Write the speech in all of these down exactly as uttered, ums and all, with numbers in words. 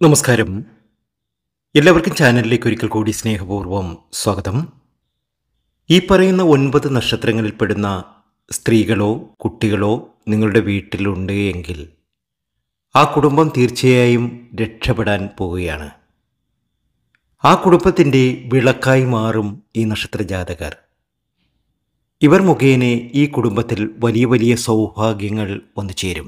നമസ്കാരം. എല്ലാവർക്കും ചാനലിലേക്ക് ഒരിക്കൽ കൂടി സ്നേഹപൂർവ്വം സ്വാഗതം. ഈ പറയുന്ന ഒൻപത് നക്ഷത്രങ്ങളിൽപ്പെടുന്ന സ്ത്രീകളോ കുട്ടികളോ നിങ്ങളുടെ വീട്ടിലുണ്ട് എങ്കിൽ ആ കുടുംബം തീർച്ചയായും രക്ഷപ്പെടാൻ പോവുകയാണ്. ആ കുടുംബത്തിൻ്റെ വിളക്കായി മാറും ഈ നക്ഷത്രജാതകർ. ഇവർ മുഖേന ഈ കുടുംബത്തിൽ വലിയ വലിയ സൗഭാഗ്യങ്ങൾ വന്നു ചേരും.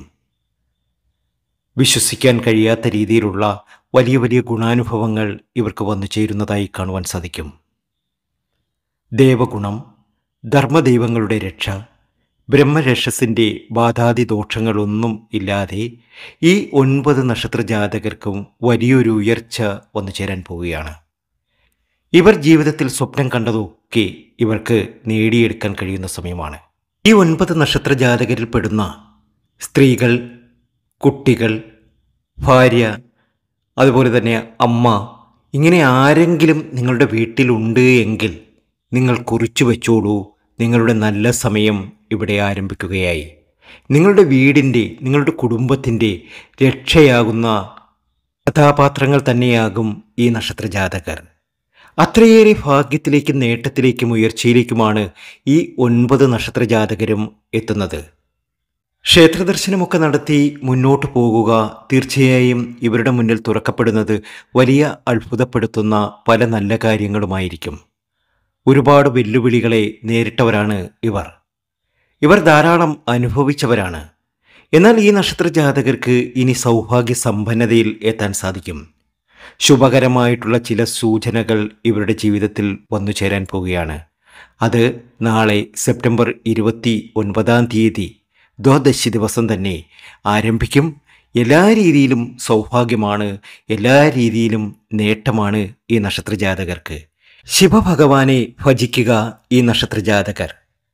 വിശ്വസിക്കാൻ കഴിയാത്ത രീതിയിലുള്ള വലിയ വലിയ ഗുണാനുഭവങ്ങൾ ഇവർക്ക് വന്നു ചേരുന്നതായി കാണുവാൻ സാധിക്കും. ദേവഗുണം, ധർമ്മദൈവങ്ങളുടെ രക്ഷ, ബ്രഹ്മരക്ഷസിൻ്റെ ബാധാതി ദോഷങ്ങളൊന്നും ഇല്ലാതെ ഈ ഒൻപത് നക്ഷത്രജാതകർക്കും വലിയൊരു ഉയർച്ച വന്നു ചേരാൻ പോവുകയാണ്. ഇവർ ജീവിതത്തിൽ സ്വപ്നം കണ്ടതൊക്കെ ഇവർക്ക് നേടിയെടുക്കാൻ കഴിയുന്ന സമയമാണ്. ഈ ഒൻപത് നക്ഷത്രജാതകരിൽ പെടുന്ന സ്ത്രീകൾ, കുട്ടികൾ, ഭാര്യ, അതുപോലെ തന്നെ അമ്മ, ഇങ്ങനെ ആരെങ്കിലും നിങ്ങളുടെ വീട്ടിലുണ്ട് എങ്കിൽ നിങ്ങൾ കുറിച്ചു വെച്ചോളൂ, നിങ്ങളുടെ നല്ല സമയം ഇവിടെ ആരംഭിക്കുകയായി. നിങ്ങളുടെ വീടിൻ്റെ, നിങ്ങളുടെ കുടുംബത്തിൻ്റെ രക്ഷയാകുന്ന കഥാപാത്രങ്ങൾ തന്നെയാകും ഈ നക്ഷത്രജാതകർ. അത്രയേറെ ഭാഗ്യത്തിലേക്കും നേട്ടത്തിലേക്കും ഉയർച്ചയിലേക്കുമാണ് ഈ ഒൻപത് നക്ഷത്രജാതകരും എത്തുന്നത്. ക്ഷേത്രദർശനമൊക്കെ നടത്തി മുന്നോട്ട് പോകുക തീർച്ചയായും ഇവരുടെ മുന്നിൽ തുറക്കപ്പെടുന്നത് വലിയ അത്ഭുതപ്പെടുത്തുന്ന പല നല്ല കാര്യങ്ങളുമായിരിക്കും. ഒരുപാട് വെല്ലുവിളികളെ നേരിട്ടവരാണ് ഇവർ. ഇവർ ധാരാളം അനുഭവിച്ചവരാണ്. എന്നാൽ ഈ നക്ഷത്രജാതകർക്ക് ഇനി സൗഭാഗ്യ സമ്പന്നതയിൽ എത്താൻ സാധിക്കും. ശുഭകരമായിട്ടുള്ള ചില സൂചനകൾ ഇവരുടെ ജീവിതത്തിൽ വന്നു ചേരാൻ പോവുകയാണ്. അത് നാളെ സെപ്റ്റംബർ ഇരുപത്തി ഒൻപതാം തീയതി ദ്വാദശി ദിവസം തന്നെ ആരംഭിക്കും. എല്ലാ രീതിയിലും സൗഭാഗ്യമാണ്, എല്ലാ രീതിയിലും നേട്ടമാണ് ഈ നക്ഷത്രജാതകർക്ക്. ശിവഭഗവാനെ ഭജിക്കുക ഈ നക്ഷത്രജാതകർ.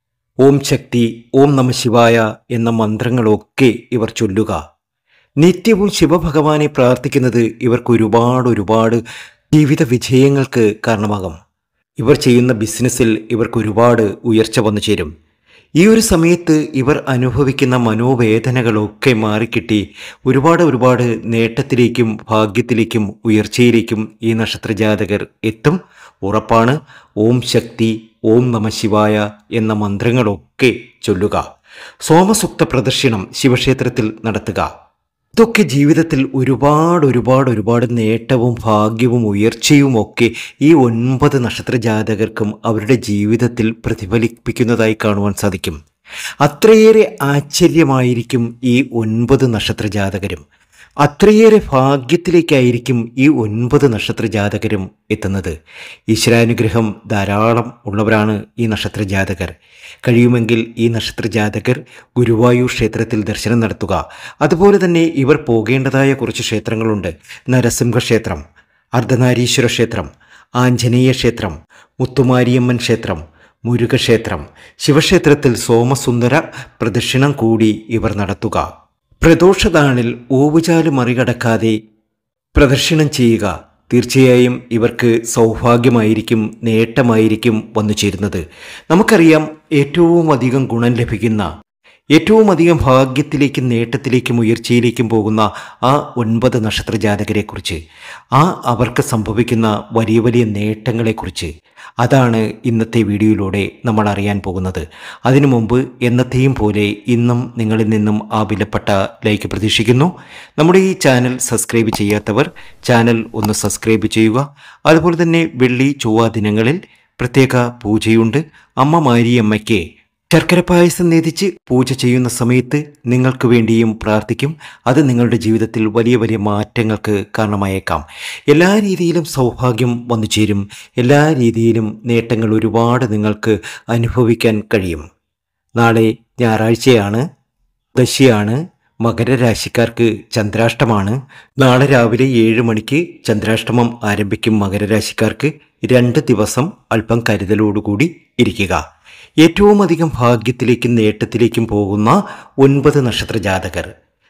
ഓം ശക്തി, ഓം നമ ശിവായ എന്ന മന്ത്രങ്ങളൊക്കെ ഇവർ ചൊല്ലുക. നിത്യവും ശിവഭഗവാനെ പ്രാർത്ഥിക്കുന്നത് ഇവർക്ക് ഒരുപാട് ഒരുപാട് ജീവിത വിജയങ്ങൾക്ക് കാരണമാകും. ഇവർ ചെയ്യുന്ന ബിസിനസ്സിൽ ഇവർക്ക് ഒരുപാട് ഉയർച്ച വന്നു ചേരും. ഈ ഒരു സമയത്ത് ഇവർ അനുഭവിക്കുന്ന മനോവേദനകളൊക്കെ മാറിക്കിട്ടി ഒരുപാട് ഒരുപാട് നേട്ടത്തിലേക്കും ഭാഗ്യത്തിലേക്കും ഉയർച്ചയിലേക്കും ഈ നക്ഷത്രജാതകർ എത്തും, ഉറപ്പാണ്. ഓം ശക്തി, ഓം നമ ശിവായ എന്ന മന്ത്രങ്ങളൊക്കെ ചൊല്ലുക. സോമസുക്ത പ്രദക്ഷിണം ശിവക്ഷേത്രത്തിൽ നടത്തുക. ഇതൊക്കെ ജീവിതത്തിൽ ഒരുപാട് ഒരുപാട് ഒരുപാട് നേട്ടവും ഭാഗ്യവും ഉയർച്ചയും ഒക്കെ ഈ ഒൻപത് നക്ഷത്രജാതകർക്കും അവരുടെ ജീവിതത്തിൽ പ്രതിഫലിപ്പിക്കുന്നതായി കാണുവാൻ സാധിക്കും. അത്രയേറെ ആശ്ചര്യമായിരിക്കും ഈ ഒൻപത് നക്ഷത്രജാതകരും. അത്രയേറെ ഭാഗ്യത്തിലേക്കായിരിക്കും ഈ ഒൻപത് നക്ഷത്രജാതകരും എത്തുന്നത്. ഈശ്വരാനുഗ്രഹം ധാരാളം ഉള്ളവരാണ് ഈ നക്ഷത്രജാതകർ. കഴിയുമെങ്കിൽ ഈ നക്ഷത്രജാതകർ ഗുരുവായൂർ ക്ഷേത്രത്തിൽ ദർശനം നടത്തുക. അതുപോലെ തന്നെ ഇവർ പോകേണ്ടതായ കുറച്ച് ക്ഷേത്രങ്ങളുണ്ട്. നരസിംഹക്ഷേത്രം, അർദ്ധനാരീശ്വര ക്ഷേത്രം, ആഞ്ജനേയ ക്ഷേത്രം, മുത്തുമാരിയമ്മൻ ക്ഷേത്രം, മുരുകക്ഷേത്രം. ശിവക്ഷേത്രത്തിൽ സോമസുന്ദര പ്രദക്ഷിണം കൂടി ഇവർ നടത്തുക. പ്രദോഷനാളിൽ ഓവുചാല് മറികടക്കാതെ പ്രദക്ഷിണം ചെയ്യുക. തീർച്ചയായും ഇവർക്ക് സൗഭാഗ്യമായിരിക്കും, നേട്ടമായിരിക്കും വന്നു ചേരുന്നത്. നമുക്കറിയാം, ഏറ്റവും അധികം ഗുണം ലഭിക്കുന്ന, ഏറ്റവും അധികം ഭാഗ്യത്തിലേക്കും നേട്ടത്തിലേക്കും ഉയർച്ചയിലേക്കും പോകുന്ന ആ ഒൻപത് നക്ഷത്രജാതകരെക്കുറിച്ച്, ആ അവർക്ക് സംഭവിക്കുന്ന വലിയ വലിയ നേട്ടങ്ങളെക്കുറിച്ച് അതാണ് ഇന്നത്തെ വീഡിയോയിലൂടെ നമ്മൾ അറിയാൻ പോകുന്നത്. അതിനു മുമ്പ് എന്നത്തെയും പോലെ ഇന്നും നിങ്ങളിൽ നിന്നും ആ വിലപ്പെട്ട ലൈക്ക് പ്രതീക്ഷിക്കുന്നു. നമ്മുടെ ഈ ചാനൽ സബ്സ്ക്രൈബ് ചെയ്യാത്തവർ ചാനൽ ഒന്ന് സബ്സ്ക്രൈബ് ചെയ്യുക. അതുപോലെ തന്നെ വെള്ളി ചൊവ്വ ദിനങ്ങളിൽ പ്രത്യേക പൂജയുണ്ട്. അമ്മ മാരിയമ്മയ്ക്ക് ശർക്കര പായസം നേദിച്ച് പൂജ ചെയ്യുന്ന സമയത്ത് നിങ്ങൾക്ക് വേണ്ടിയും പ്രാർത്ഥിക്കും. അത് നിങ്ങളുടെ ജീവിതത്തിൽ വലിയ വലിയ മാറ്റങ്ങൾക്ക് കാരണമായേക്കാം. എല്ലാ രീതിയിലും സൗഭാഗ്യം വന്നു ചേരും. എല്ലാ രീതിയിലും നേട്ടങ്ങൾ ഒരുപാട് നിങ്ങൾക്ക് അനുഭവിക്കാൻ കഴിയും. നാളെ ഞായറാഴ്ചയാണ്, ദശിയാണ്. മകരരാശിക്കാർക്ക് ചന്ദ്രാഷ്ടമാണ്. നാളെ രാവിലെ ഏഴ് മണിക്ക് ചന്ദ്രാഷ്ടമം ആരംഭിക്കും. മകരരാശിക്കാർക്ക് രണ്ട് ദിവസം അല്പം കരുതലോടുകൂടി ഇരിക്കുക. ഏറ്റവും അധികം ഭാഗ്യത്തിലേക്കും നേട്ടത്തിലേക്കും പോകുന്ന ഒൻപത് നക്ഷത്രജാതകർ.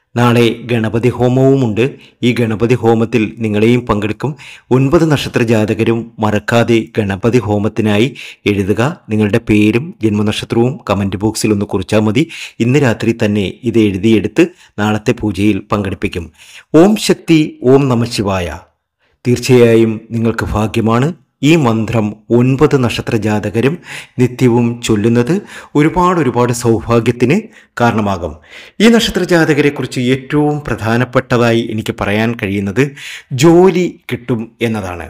നാളെ ഗണപതി ഹോമവുമുണ്ട്. ഈ ഗണപതി ഹോമത്തിൽ നിങ്ങളെയും പങ്കെടുക്കും. ഒൻപത് നക്ഷത്ര ജാതകരും മറക്കാതെ ഗണപതി ഹോമത്തിനായി എഴുതുക. നിങ്ങളുടെ പേരും ജന്മനക്ഷത്രവും കമൻറ്റ് ബോക്സിൽ ഒന്ന് കുറിച്ചാൽ മതി. ഇന്ന് രാത്രി തന്നെ ഇത് എഴുതിയെടുത്ത് നാളത്തെ പൂജയിൽ പങ്കെടുപ്പിക്കും. ഓം ശക്തി, ഓം നമഃശിവായ. തീർച്ചയായും നിങ്ങൾക്ക് ഭാഗ്യമാണ്. ഈ മന്ത്രം ഒൻപത് നക്ഷത്ര ജാതകരും നിത്യവും ചൊല്ലുന്നത് ഒരുപാട് ഒരുപാട് സൗഭാഗ്യത്തിന് കാരണമാകും. ഈ നക്ഷത്ര ജാതകരെക്കുറിച്ച് ഏറ്റവും പ്രധാനപ്പെട്ടതായി എനിക്ക് പറയാൻ കഴിയുന്നത് ജോലി കിട്ടും എന്നതാണ്.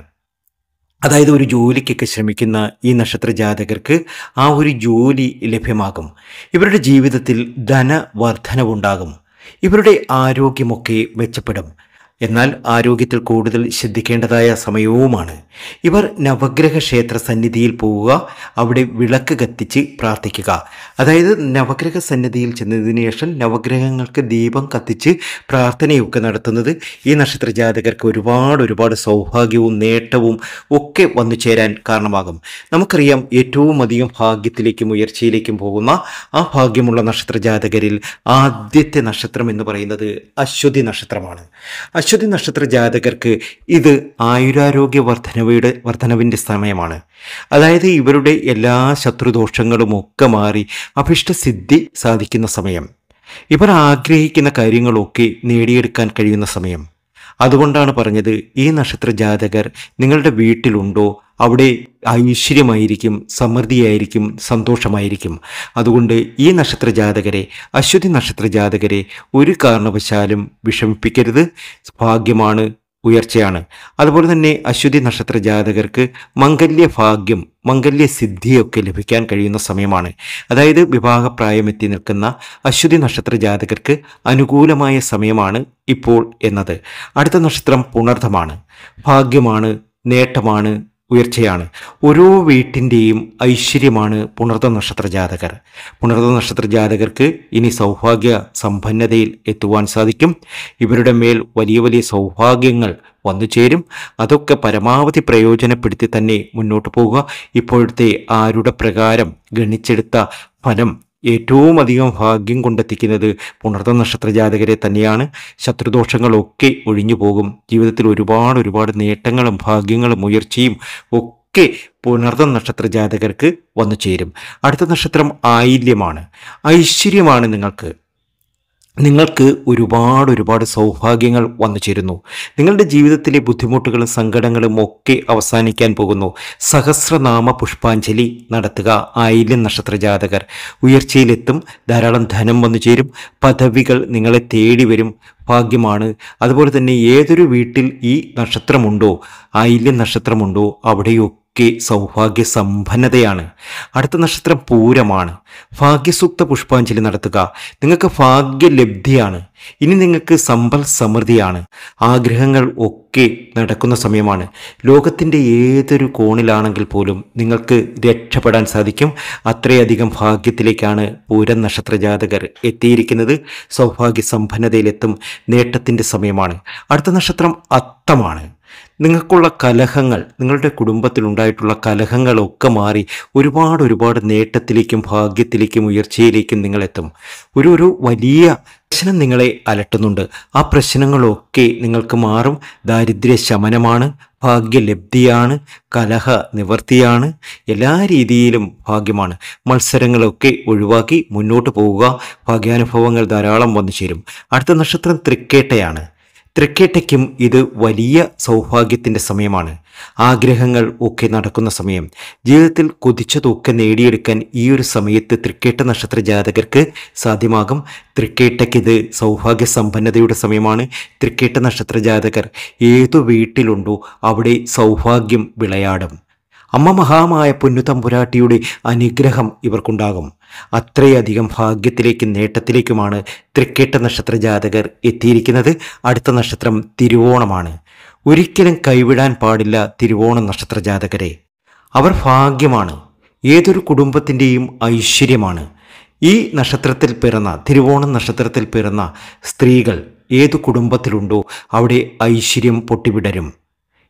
അതായത് ഒരു ജോലിക്കൊക്കെ ശ്രമിക്കുന്ന ഈ നക്ഷത്ര ജാതകർക്ക് ആ ഒരു ജോലി ലഭ്യമാകും. ഇവരുടെ ജീവിതത്തിൽ ധനവർദ്ധനവുണ്ടാകും. ഇവരുടെ ആരോഗ്യമൊക്കെ മെച്ചപ്പെടും. എന്നാൽ ആരോഗ്യത്തിൽ കൂടുതൽ ശ്രദ്ധിക്കേണ്ടതായ സമയവുമാണ്. ഇവർ നവഗ്രഹ ക്ഷേത്ര സന്നിധിയിൽ പോവുക, അവിടെ വിളക്ക് കത്തിച്ച് പ്രാർത്ഥിക്കുക. അതായത് നവഗ്രഹ സന്നിധിയിൽ ചെന്നതിന് ശേഷം നവഗ്രഹങ്ങൾക്ക് ദീപം കത്തിച്ച് പ്രാർത്ഥനയൊക്കെ നടത്തുന്നത് ഈ നക്ഷത്ര ജാതകർക്ക് ഒരുപാട് ഒരുപാട് സൗഭാഗ്യവും നേട്ടവും ഒക്കെ വന്നു ചേരാൻ കാരണമാകും. നമുക്കറിയാം, ഏറ്റവും അധികം ഭാഗ്യത്തിലേക്കും ഉയർച്ചയിലേക്കും പോകുന്ന ആ ഭാഗ്യമുള്ള നക്ഷത്ര ജാതകരിൽ ആദ്യത്തെ നക്ഷത്രം എന്ന് പറയുന്നത് അശ്വതി നക്ഷത്രമാണ്. അശ്വതി നക്ഷത്ര ജാതകർക്ക് ഇത് ആയുരാരോഗ്യ വർധനവയുടെ വർധനവിൻ്റെ സമയമാണ്. അതായത് ഇവരുടെ എല്ലാ ശത്രുദോഷങ്ങളും ഒക്കെ മാറി അഭിഷ്ടസിദ്ധി സാധിക്കുന്ന സമയം. ഇവർ ആഗ്രഹിക്കുന്ന കാര്യങ്ങളൊക്കെ നേടിയെടുക്കാൻ കഴിയുന്ന സമയം. അതുകൊണ്ടാണ് പറഞ്ഞത്, ഈ നക്ഷത്ര ജാതകർ നിങ്ങളുടെ വീട്ടിലുണ്ടോ അവിടെ ഐശ്വര്യമായിരിക്കും, സമൃദ്ധിയായിരിക്കും, സന്തോഷമായിരിക്കും. അതുകൊണ്ട് ഈ നക്ഷത്ര ജാതകരെ, അശ്വതി നക്ഷത്ര ജാതകരെ ഒരു കാരണവശാലും വിഷമിപ്പിക്കരുത്. ഭാഗ്യമാണ്, ഉയർച്ചയാണ്. അതുപോലെ തന്നെ അശ്വതി നക്ഷത്ര ജാതകർക്ക് മംഗല്യ ഭാഗ്യം, മംഗല്യ സിദ്ധിയൊക്കെ ലഭിക്കാൻ കഴിയുന്ന സമയമാണ്. അതായത് വിവാഹപ്രായമെത്തി നിൽക്കുന്ന അശ്വതി നക്ഷത്ര ജാതകർക്ക് അനുകൂലമായ സമയമാണ് ഇപ്പോൾ എന്നത്. അടുത്ത നക്ഷത്രം പുണർദമാണ്. ഭാഗ്യമാണ്, നേട്ടമാണ്, ഉയർച്ചയാണ്. ഓരോ വീട്ടിൻ്റെയും ഐശ്വര്യമാണ് പുണർദ നക്ഷത്ര ജാതകർ. പുണർദ നക്ഷത്ര ജാതകർക്ക് ഇനി സൗഭാഗ്യ സമ്പന്നതയിൽ എത്തുവാൻ സാധിക്കും. ഇവരുടെ മേൽ വലിയ വലിയ സൗഭാഗ്യങ്ങൾ വന്നു ചേരും. അതൊക്കെ പരമാവധി പ്രയോജനപ്പെടുത്തി തന്നെ മുന്നോട്ട് പോവുക. ഇപ്പോഴത്തെ ആരുടെ പ്രകാരം ഗണിച്ചെടുത്ത ഫലം ഏറ്റവും അധികം ഭാഗ്യം കൊണ്ടെത്തിക്കുന്നത് പുണർദ നക്ഷത്ര ജാതകരെ തന്നെയാണ്. ശത്രുദോഷങ്ങളൊക്കെ ഒഴിഞ്ഞു പോകും. ജീവിതത്തിൽ ഒരുപാട് ഒരുപാട് നേട്ടങ്ങളും ഭാഗ്യങ്ങളും ഉയർച്ചയും ഒക്കെ പുണർദ നക്ഷത്ര ജാതകർക്ക് വന്നു ചേരും. അടുത്ത നക്ഷത്രം ആയില്യമാണ്. ഐശ്വര്യമാണ് നിങ്ങൾക്ക്. നിങ്ങൾക്ക് ഒരുപാട് ഒരുപാട് സൗഭാഗ്യങ്ങൾ വന്നു ചേരുന്നു. നിങ്ങളുടെ ജീവിതത്തിലെ ബുദ്ധിമുട്ടുകളും സങ്കടങ്ങളും ഒക്കെ അവസാനിക്കാൻ പോകുന്നു. സഹസ്രനാമ പുഷ്പാഞ്ജലി നടത്തുക. ആയില്യം നക്ഷത്ര ജാതകർ ഉയർച്ചയിലെത്തും. ധാരാളം ധനം വന്നു ചേരും. പദവികൾ നിങ്ങളെ തേടി വരും. ഭാഗ്യമാണ്. അതുപോലെ തന്നെ ഏതൊരു വീട്ടിൽ ഈ നക്ഷത്രമുണ്ടോ, ആയില്യം നക്ഷത്രമുണ്ടോ, അവിടെയൊക്കെ സൗഭാഗ്യ സമ്പന്നതയാണ്. അടുത്ത നക്ഷത്രം പൂരമാണ്. ഭാഗ്യസൂക്ത പുഷ്പാഞ്ജലി നടത്തുക. നിങ്ങൾക്ക് ഭാഗ്യലബ്ധിയാണ്. ഇനി നിങ്ങൾക്ക് സമ്പൽ സമൃദ്ധിയാണ്. ആഗ്രഹങ്ങൾ ഒക്കെ നടക്കുന്ന സമയമാണ്. ലോകത്തിൻ്റെ ഏതൊരു കോണിലാണെങ്കിൽ പോലും നിങ്ങൾക്ക് രക്ഷപ്പെടാൻ സാധിക്കും. അത്രയധികം ഭാഗ്യത്തിലേക്കാണ് പൂരം നക്ഷത്ര ജാതകർ എത്തിയിരിക്കുന്നത്. സൗഭാഗ്യ സമ്പന്നതയിലെത്തും. നേട്ടത്തിൻ്റെ സമയമാണ്. അടുത്ത നക്ഷത്രം അത്തമാണ്. നിങ്ങൾക്കുള്ള കലഹങ്ങൾ, നിങ്ങളുടെ കുടുംബത്തിലുണ്ടായിട്ടുള്ള കലഹങ്ങളൊക്കെ മാറി ഒരുപാട് ഒരുപാട് നേട്ടത്തിലേക്കും ഭാഗ്യത്തിലേക്കും ഉയർച്ചയിലേക്കും നിങ്ങളെത്തും. ഒരു ഒരു വലിയ പ്രശ്നം നിങ്ങളെ അലട്ടുന്നുണ്ട്. ആ പ്രശ്നങ്ങളൊക്കെ നിങ്ങൾക്ക് മാറും. ദാരിദ്ര്യ ശമനമാണ്, ഭാഗ്യലബ്ധിയാണ്, കലഹ നിവർത്തിയാണ്. എല്ലാ രീതിയിലും ഭാഗ്യമാണ്. മത്സരങ്ങളൊക്കെ ഒഴിവാക്കി മുന്നോട്ട് പോവുക. ഭാഗ്യാനുഭവങ്ങൾ ധാരാളം വന്നു ചേരും. അടുത്ത നക്ഷത്രം തൃക്കേട്ടയാണ്. തൃക്കേട്ടയ്ക്കും ഇത് വലിയ സൗഭാഗ്യത്തിൻ്റെ സമയമാണ്. ആഗ്രഹങ്ങൾ ഒക്കെ നടക്കുന്ന സമയം. ജീവിതത്തിൽ കൊതിച്ചതൊക്കെ നേടിയെടുക്കാൻ ഈ ഒരു സമയത്ത് തൃക്കേട്ട നക്ഷത്ര ജാതകർക്ക് സാധ്യമാകും. തൃക്കേട്ടയ്ക്കിത് സൗഭാഗ്യ സമ്പന്നതയുടെ സമയമാണ്. തൃക്കേട്ട നക്ഷത്ര ജാതകർ ഏതു വീട്ടിലുണ്ടോ അവിടെ സൗഭാഗ്യം വിളയാടും. അമ്മ മഹാമായ പൊന്നുതമ്പുരാട്ടിയുടെ അനുഗ്രഹം ഇവർക്കുണ്ടാകും. അത്രയധികം ഭാഗ്യത്തിലേക്കും നേട്ടത്തിലേക്കുമാണ് തൃക്കേട്ട നക്ഷത്ര ജാതകർ എത്തിയിരിക്കുന്നത്. അടുത്ത നക്ഷത്രം തിരുവോണമാണ്. ഒരിക്കലും കൈവിടാൻ പാടില്ല തിരുവോണ നക്ഷത്ര ജാതകരെ. അവർ ഭാഗ്യമാണ്. ഏതൊരു കുടുംബത്തിൻ്റെയും ഐശ്വര്യമാണ്. ഈ നക്ഷത്രത്തിൽ പിറന്ന, തിരുവോണം നക്ഷത്രത്തിൽ പിറന്ന സ്ത്രീകൾ ഏതു കുടുംബത്തിലുണ്ടോ അവിടെ ഐശ്വര്യം പൊട്ടിവിടരും.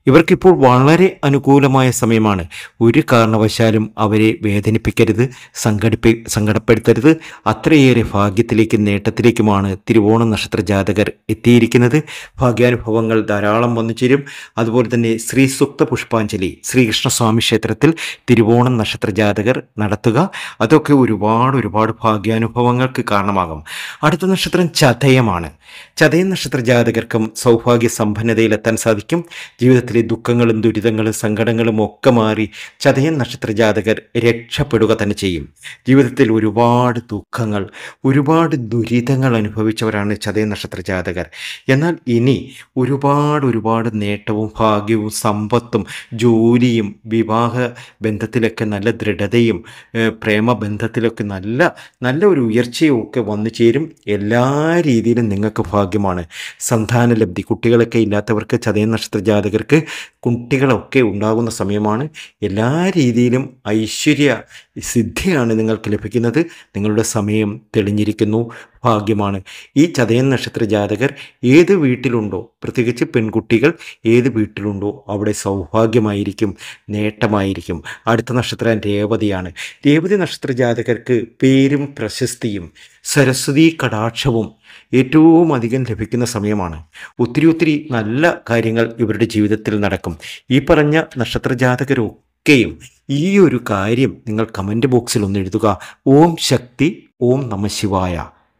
ഇവർക്കിപ്പോൾ വളരെ അനുകൂലമായ സമയമാണ്. ഒരു കാരണവശാലും അവരെ വേദനിപ്പിക്കരുത്, സംഘടിപ്പി സങ്കടപ്പെടുത്തരുത്. അത്രയേറെ ഭാഗ്യത്തിലേക്കും നേട്ടത്തിലേക്കുമാണ് തിരുവോണം നക്ഷത്ര ജാതകർ എത്തിയിരിക്കുന്നത്. ഭാഗ്യാനുഭവങ്ങൾ ധാരാളം വന്നു ചേരും. അതുപോലെ തന്നെ ശ്രീ സൂക്ത പുഷ്പാഞ്ജലി ശ്രീകൃഷ്ണസ്വാമി ക്ഷേത്രത്തിൽ തിരുവോണം നക്ഷത്ര ജാതകർ നടത്തുക. അതൊക്കെ ഒരുപാട് ഒരുപാട് ഭാഗ്യാനുഭവങ്ങൾക്ക് കാരണമാകും. അടുത്ത നക്ഷത്രം ചതയമാണ്. ചതയം നക്ഷത്ര ജാതകർക്കും സൗഭാഗ്യ സമ്പന്നതയിലെത്താൻ സാധിക്കും. ജീവിതത്തിലെ ദുഃഖങ്ങളും ദുരിതങ്ങളും സങ്കടങ്ങളും ഒക്കെ മാറി ചതയം നക്ഷത്ര ജാതകർ രക്ഷപ്പെടുക തന്നെ ചെയ്യും. ജീവിതത്തിൽ ഒരുപാട് ദുഃഖങ്ങൾ, ഒരുപാട് ദുരിതങ്ങൾ അനുഭവിച്ചവരാണ് ചതയം നക്ഷത്ര ജാതകർ. എന്നാൽ ഇനി ഒരുപാട് ഒരുപാട് നേട്ടവും ഭാഗ്യവും സമ്പത്തും ജോലിയും വിവാഹ ബന്ധത്തിലൊക്കെ നല്ല ദൃഢതയും പ്രേമബന്ധത്തിലൊക്കെ നല്ല നല്ല ഒരു ഉയർച്ചയും ഒക്കെ വന്നു ചേരും. എല്ലാ രീതിയിലും നിങ്ങൾക്ക് ഭാഗ്യമാണ്. സന്താനലബ്ധി, കുട്ടികളൊക്കെ ഇല്ലാത്തവർക്ക് ചതയം നക്ഷത്ര ജാതകർക്ക് കുട്ടികളൊക്കെ ഉണ്ടാകുന്ന സമയമാണ്. എല്ലാ രീതിയിലും ഐശ്വര്യ സിദ്ധിയാണ് നിങ്ങൾക്ക് ലഭിക്കുന്നത്. നിങ്ങളുടെ സമയം തെളിഞ്ഞിരിക്കുന്നു, ഭാഗ്യമാണ്. ഈ ചതയം നക്ഷത്ര ജാതകർ ഏത് വീട്ടിലുണ്ടോ, പ്രത്യേകിച്ച് പെൺകുട്ടികൾ ഏത് വീട്ടിലുണ്ടോ അവിടെ സൗഭാഗ്യമായിരിക്കും, നേട്ടമായിരിക്കും. അടുത്ത നക്ഷത്രം രേവതിയാണ്. രേവതി നക്ഷത്ര ജാതകർക്ക് പേരും പ്രശസ്തിയും സരസ്വതി കടാക്ഷവും ഏറ്റവും അധികം ലഭിക്കുന്ന സമയമാണ്. ഒത്തിരി ഒത്തിരി നല്ല കാര്യങ്ങൾ ഇവരുടെ ജീവിതത്തിൽ നടക്കും. ഈ പറഞ്ഞ നക്ഷത്ര ജാതകരൊക്കെയും ഈ ഒരു കാര്യം നിങ്ങൾ കമൻറ്റ് ബോക്സിൽ ഒന്ന് എഴുതുക. ഓം ശക്തി, ഓം നമഃശിവായ.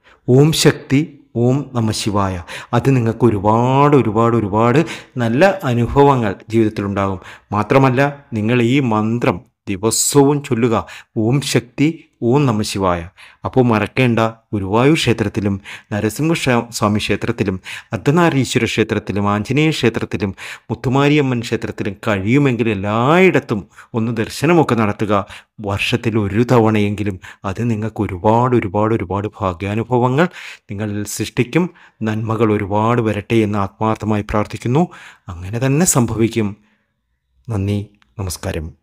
ഓം ശക്തി, ഓം നമഃശിവായ. അത് നിങ്ങൾക്ക് ഒരുപാട് ഒരുപാട് ഒരുപാട് നല്ല അനുഭവങ്ങൾ ജീവിതത്തിലുണ്ടാകും. മാത്രമല്ല, നിങ്ങൾ ഈ മന്ത്രം ദിവസവും ചൊല്ലുക. ഓം ശക്തി, ഓം നമഃശിവായ. അപ്പോൾ മറക്കേണ്ട, ഗുരുവായൂർ ക്ഷേത്രത്തിലും നരസിംഹ സ്വാമി ക്ഷേത്രത്തിലും അർദ്ധനാരീശ്വര ക്ഷേത്രത്തിലും ആഞ്ജനേയ ക്ഷേത്രത്തിലും മുത്തുമാരിയമ്മൻ ക്ഷേത്രത്തിലും കഴിയുമെങ്കിൽ എല്ലായിടത്തും ഒന്ന് ദർശനമൊക്കെ നടത്തുക. വർഷത്തിൽ ഒരു തവണയെങ്കിലും. അത് നിങ്ങൾക്ക് ഒരുപാട് ഒരുപാട് ഒരുപാട് ഭാഗ്യാനുഭവങ്ങൾ നിങ്ങൾ സൃഷ്ടിക്കും. നന്മകൾ ഒരുപാട് വരട്ടെ എന്ന് ആത്മാർത്ഥമായി പ്രാർത്ഥിക്കുന്നു. അങ്ങനെ തന്നെ സംഭവിക്കും. നന്ദി, നമസ്കാരം.